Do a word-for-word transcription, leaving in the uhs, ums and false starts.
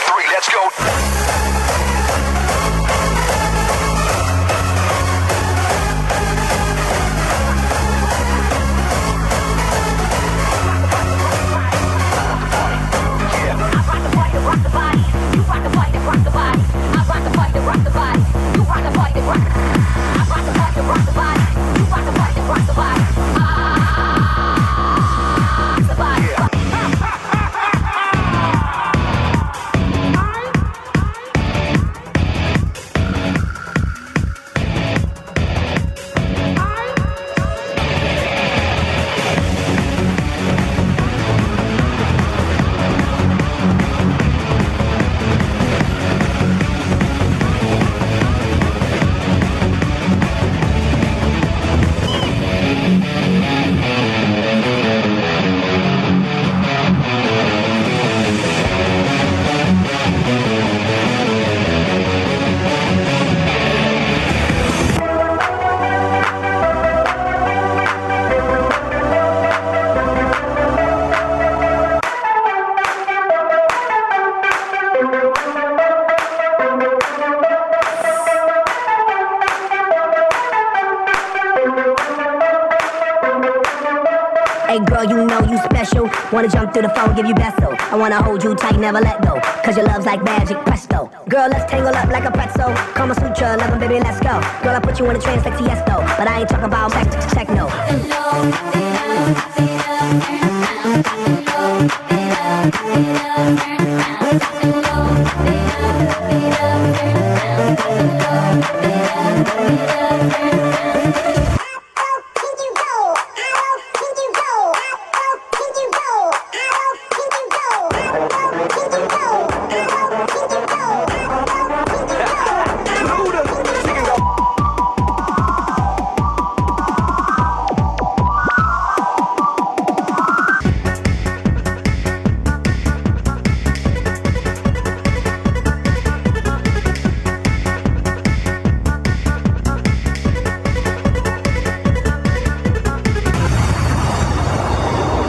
three, let's go. Hey girl, you know you special. Wanna jump through the phone, give you beso. I wanna hold you tight, never let go. Cause your love's like magic, presto. Girl, let's tangle up like a pretzel. Kama Sutra, love 'em, baby, let's go. Girl, I put you in a trance like Tiesto. But I ain't talking about tech, techno. Techno.